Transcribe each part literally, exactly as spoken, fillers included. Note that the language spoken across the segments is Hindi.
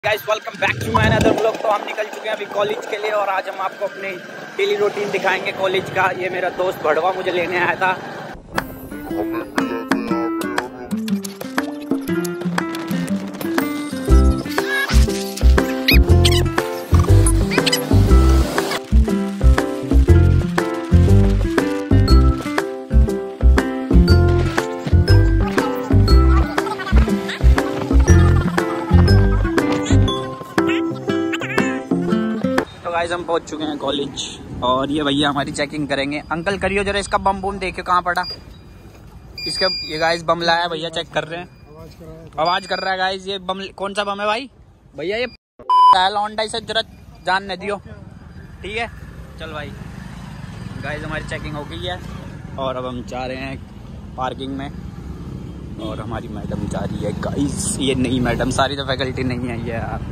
Guys welcome back to my another vlog. तो हम निकल चुके हैं अभी कॉलेज के लिए और आज हम आपको अपने डेली रूटीन दिखाएंगे कॉलेज का। ये मेरा दोस्त भड़वा मुझे लेने आया था। गाइस हम पहुंच चुके हैं कॉलेज और ये भैया हमारी चेकिंग करेंगे। अंकल करियो जरा इसका बम बम देखियो कहाँ पड़ा इसका। ये गाइस बम लाया भैया, चेक कर रहे हैं। आवाज कर रहा है गाइस। ये बम कौन सा बम है भाई? भैया ये लौंडा से जरा जान न दियो, ठीक है? चल भाई। गाइस हमारी चेकिंग हो गई है और अब हम जा रहे हैं पार्किंग में और हमारी मैडम जा रही है। गाइस ये नई मैडम, सारी तो फैकल्टी नहीं आई है यार।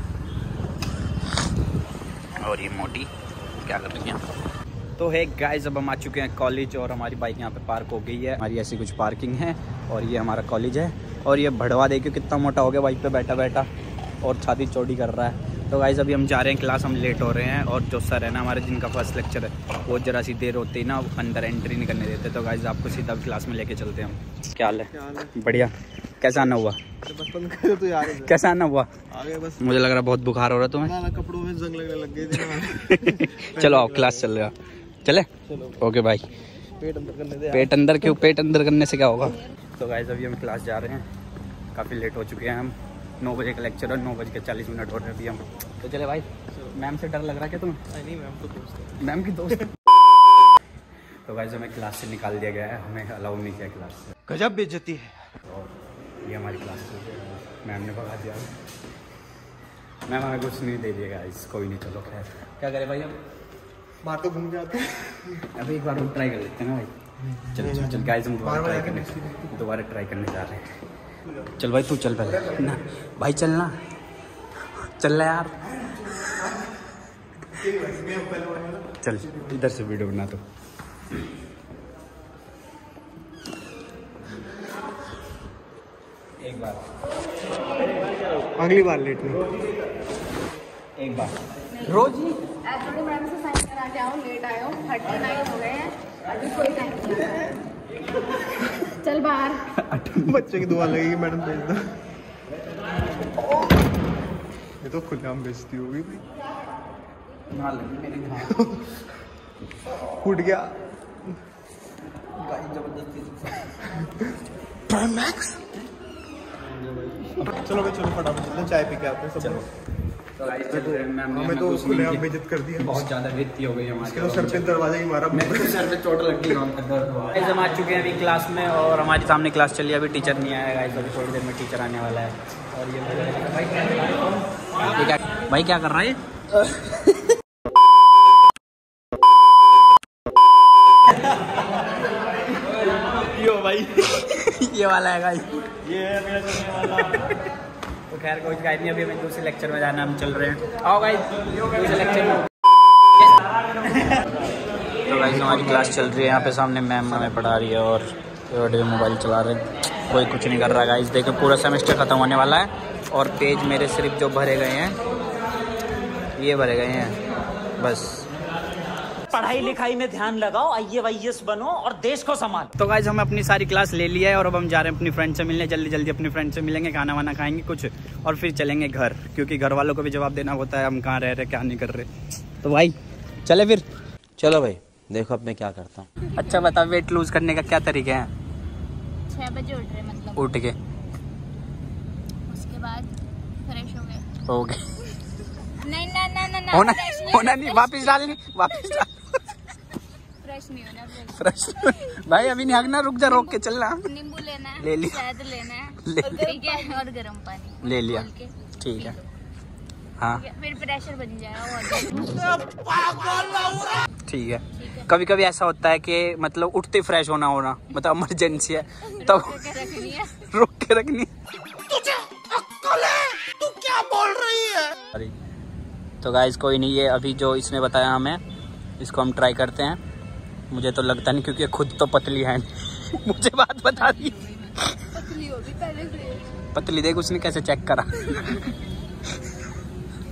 और ये मोटी क्या कर रही है? तो है गाइस अब हम आ चुके हैं कॉलेज और हमारी बाइक यहाँ पे पार्क हो गई है। हमारी ऐसी कुछ पार्किंग है और ये हमारा कॉलेज है। और ये भड़वा देखियो कितना मोटा हो गया बाइक पे बैठा बैठा और छाती चौड़ी कर रहा है। तो गाइस अभी हम जा रहे हैं क्लास, हम लेट हो रहे हैं। और जो सर है ना हमारे, जिनका फर्स्ट लेक्चर है, वो जरा सी देर होती है ना अंदर एंट्री नहीं करने देते। तो गाइस आपको सीधा क्लास में लेके चलते हैं हम। क्या हाल है? बढ़िया। कैसा आना हुआ? तो यार कैसा आना हुआ? आगे बस। मुझे लग रहा है बहुत बुखार हो रहा है तुम्हें। ना, ना, कपड़ों में जंग लगने लग गई थी। चलो आओ क्लास चल रहा। चले? ओके भाई। पेट अंदर करने दे। पेट अंदर क्यों? पेट अंदर करने से क्या होगा? तो गाइस अभी हम क्लास जा रहे हैं, काफ़ी लेट हो चुके हैं हम। नौ बजे का लेक्चर है, नौ बज के चालीस मिनट हो रहे हैं अभी हम। तो चले भाई। मैम से डर लग रहा है क्या तुम्हें? नहीं, मैम तो दोस्त है। मैम की दोस्त। तो गाइस हमें क्लास से निकाल दिया गया है, हमें अलाउ नहीं किया क्लास से। गजब बेइज्जती है। और ये हमारी क्लास से मैम ने भगा दिया। मैम हमें कुछ नहीं दे दिएगा इस, कोई नहीं। चलो खैर क्या करें भाई, अब बाहर तो घूम के आते हैं। अभी एक बार हम ट्राई कर लेते हैं ना भाई। चल चल चल गाइस हम दोबारा ट्राई करने दोबारा ट्राई करने जा रहे हैं। चल भाई तू चल पहले ना भाई, चलना चल यार। चल इधर से वीडियो बना। तो एक बार, अगली बार लेट नहीं। एक बार रोज ही एक्चुअली मैम से साइन करा के आओ, लेट आए हो, थर्टी नाइन हो गए हैं, अभी कोई टाइम नहीं है। चल बाहर। बच्चे की दुआ लगेगी, मैडम भेज दो। ये तो खुलेआम बेइज्जती होगी। फूट गया मैक्स। चलो भाई, चलो फटाफट चलते हैं, चाय पी के आते हैं सब। हमें तो खुलेआम बेइज्जत कर दिया। बहुत ज्यादा बेइज्जती हो गई हमारी। तो सर पे दरवाजा ही मारा, मेरे सर पे चोट लग गई। हम आ चुके हैं अभी क्लास में और हमारे सामने क्लास चली है। अभी टीचर नहीं आया गाइस, अभी थोड़ी देर में टीचर आने वाला है। और ये भाई क्या भाई क्या कर रहा है? यो भाई ये वाला है गाइस, ये है मेरा चलने वाला। तो खैर कोई गाइड नहीं, अभी हमें दूसरे लेक्चर में जाना, हम चल रहे हैं। आओ गाइस दूसरे लेक्चर में। तो गाइस हमारी क्लास चल रही है, यहाँ पे सामने मैम हमें पढ़ा रही है और मोबाइल चला रहे हैं। कोई कुछ नहीं कर रहा गाइस। देखो पूरा सेमेस्टर खत्म होने वाला है और पेज मेरे सिर्फ जो भरे गए हैं ये भरे गए हैं बस। पढ़ाई लिखाई में ध्यान लगाओ, आई ए वाई एस बनो और देश को संभालो। तो गाइस हमें अपनी सारी क्लास ले लिया है और अब हम जा रहे हैं अपनी फ्रेंड से मिलने। जल्दी जल्दी अपनी फ्रेंड से मिलेंगे, खाना वाना खाएंगे कुछ और फिर चलेंगे घर, क्योंकि घर वालों को भी जवाब देना होता है हम कहाँ रह रहे क्या नहीं कर रहे। तो भाई चले फिर। चलो भाई, देखो अब मैं क्या करता हूँ। अच्छा बता, वेट लूज करने का क्या तरीका है? छह बजे उठ रहे मतलब। उठ के उसके बाद फ्रेश हो गए। हो गए? नहीं ना ना ना ना होना फ्रेश नहीं होना नहीं, वापिस डालनी वापिस डाल। फ्रेश नहीं होना, फ्रेश भाई अभी नहीं हगना, रुक जा, रोक के चलना। नींबू लेना है, ले लिया। शहद लेना है, ले और ठीक है, और गर्म पानी ले लिया। खोल के ठीक है हाँ फिर प्रेशर बन जाएगा। ठीक है। कभी कभी ऐसा होता है कि मतलब उठते फ्रेश होना होना मतलब इमरजेंसी है, तब रखनी है, रोक के रखनी। तुझे अक्ल है? तू क्या बोल रही है? अरे तो गाइस कोई नहीं, ये अभी जो इसने बताया हमें इसको हम ट्राई करते हैं। मुझे तो लगता नहीं, क्योंकि खुद तो पतली है। मुझे बात बता दी। पतली होगी पहले से। पतली देख उसने कैसे चेक करा।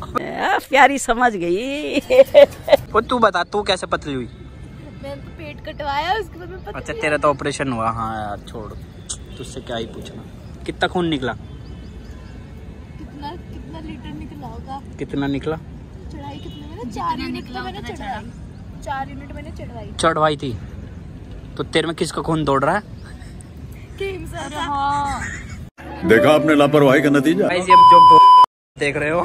प्यारी समझ गई। वो तू बता, तू कैसे पतली हुई? मैंने तो पेट कटवाया, उसके बाद मैं पतली। अच्छा तेरा तो ऑपरेशन हुआ। हाँ यार छोड़, तुझसे क्या ही पूछना। कितना खून निकला? कितना कितना लीटर निकला होगा? कितना निकला? चढ़ाई कितने मैंने? चार यूनिट तो मैंने चढ़ाई। चार यूनिट मैंने चढ़वाई। चढ़वाई थी तो तेरे में किसका खून दौड़ रहा है? हाँ। देखा आपने लापरवाही का नतीजा। गाइस ये जो देख रहे हो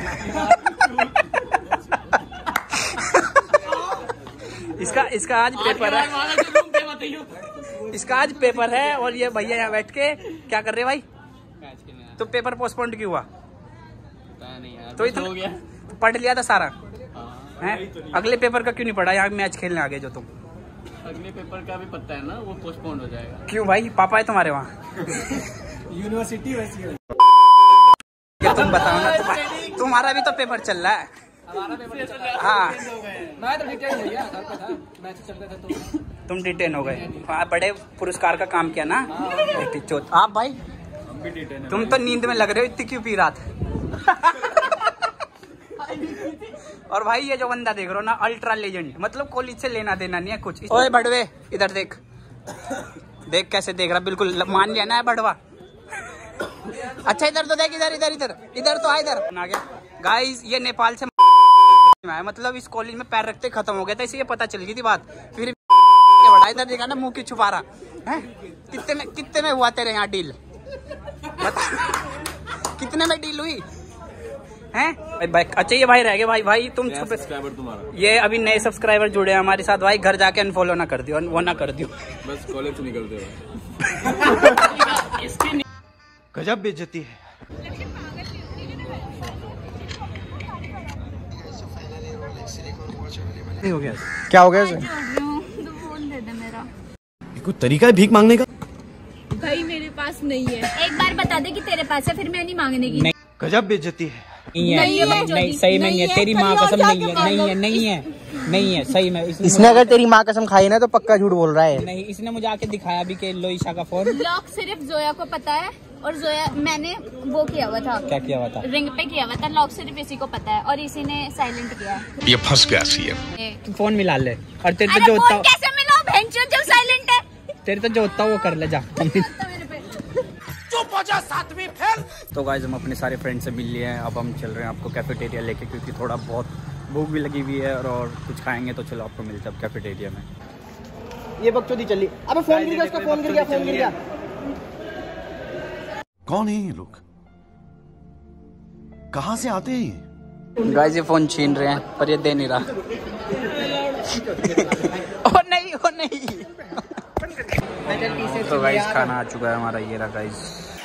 इसका इसका आज पेपर है। इसका आज पेपर है और ये भैया यहाँ बैठ के क्या कर रहे भाई? तो पेपर पोस्टपोन्ड क्यों हुआ? तो इतना पढ़ लिया था सारा हैं? अगले पेपर का क्यों नहीं पढ़ा? यहाँ मैच खेलने आ गए जो तुम। अगले पेपर का भी पता है ना, वो पोस्टपोन हो जाएगा। क्यों भाई? पापा है तुम्हारे वहाँ? यूनिवर्सिटी वैसी है। तुम बताओ ना, तुम्हारा, तुम्हारा भी तो पेपर चल रहा है। हमारा पेपर चल रहा है। हाँ मैं तो डिटेन हो गया, घर पे था, मैच चल रहे थे तो तुम डिटेन हो गए। हाँ, बड़े पुरस्कार का काम किया ना। चौथ आप भाई तुम तो नींद में लग रहे हो, इतनी क्यों पी रात? और भाई ये जो बंदा देख रहे हो ना, अल्ट्रा लेजेंड, मतलब कॉलेज से लेना देना नहीं है कुछ। ओए बड़वे इधर देख, देख कैसे देख रहा, बिल्कुल मान लिया ना है बड़वा। अच्छा इधर तो देख, इधर इधर इधर इधर तो आ, इधर आ गया। गाइस ये नेपाल से है, मतलब इस कॉलेज में पैर रखते खत्म हो गया था, इसलिए पता चल गई थी बात। फिर बड़ा इधर देखा ना, मुंह की छुपा रहा है। कितने में कितने में हुआ तेरे यहाँ डील? बता कितने में डील हुई हैं? भाई अच्छा ये भाई रह गए भाई। भाई तुम छुपे, ये अभी नए सब्सक्राइबर जुड़े हैं हमारे साथ भाई। घर जाके अनफॉलो ना कर दियो, वो ना कर दियो, बस कॉलेज से निकलते हो। गजब बेइज्जती है। नहीं हो गया? क्या हो गया इसे? तो फोन दे दे मेरा। कोई तरीका है भीख मांगने का? भाई मेरे पास नहीं है। एक बार बता दे कि तेरे पास है, फिर मैं नहीं मांगने की। गजब बेइज्जती है। नहीं है, नहीं, नहीं, नहीं सही में नहीं है, तेरी माँ कसम नहीं है, नहीं है, नहीं है, नहीं है सही में। इसने, इसने अगर तेरी माँ कसम खाई ना तो पक्का झूठ बोल रहा है। नहीं, इसने मुझे आके दिखाया भी कि लो ईशा का फोन। लॉक सिर्फ जोया को पता है, और जोया मैंने वो किया हुआ था। क्या किया हुआ था? रिंग पे किया हुआ था। लॉक सिर्फ इसी को पता है और इसी ने साइलेंट किया है। ये फंस गया सीएम। तू फोन मिला ले, और तेरे तो अरे जो होता फोन कैसे मिला भेंचो जब साइलेंट है? तेरे तो जो होता वो कर ले जा। तो गाइस हम अपने सारे फ्रेंड से मिल लिए हैं, अब हम चल रहे हैं आपको कैफेटेरिया लेके, क्योंकि थोड़ा बहुत भूख भी लगी हुई है और, और कुछ खाएंगे तो चलो आपको मिलते हैं कैफेटेरिया में। ये बकचोदी चल रही। अबे फोन गिर गया, उसका फोन गिर गया, फोन गिर गया। कौन है ये लोग? कहाँ से आते हैं? गाइस ये फोन छीन रहे हैं पर ये दे नहीं रहा। ओ नहीं, ओ नहीं। तो गाइस खाना आ चुका है हमारा, ये रहा गाइस।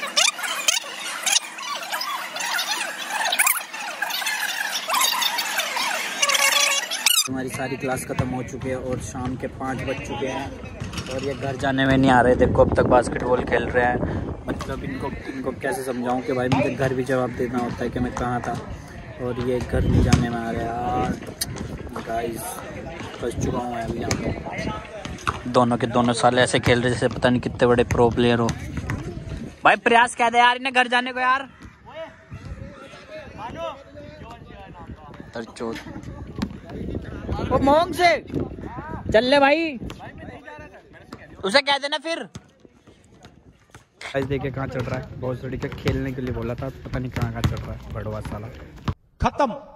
हमारी सारी क्लास खत्म हो चुकी है और शाम के पाँच बज चुके हैं और ये घर जाने में नहीं आ रहे। देखो अब तक बास्केटबॉल खेल रहे हैं। मतलब इनको इनको कैसे समझाऊं कि भाई मुझे घर भी जवाब देना होता है कि मैं कहाँ था, और ये घर नहीं जाने में आ रहे यार। गाइस फंस चुका हूँ अभी यहाँ पे। दोनों के दोनों साले ऐसे खेल रहे जैसे पता नहीं कितने बड़े प्रो प्लेयर हो। भाई प्रयास कह दे यार इन्हें घर जाने को यार। तरचोद वो मोंग से चल ले भाई, उसे कह देना फिर। आज देखिए कहाँ चल रहा है, बहुत लड़के खेलने के लिए बोला था, पता नहीं कहाँ कहाँ चल रहा है बड़वा साला। खत्म।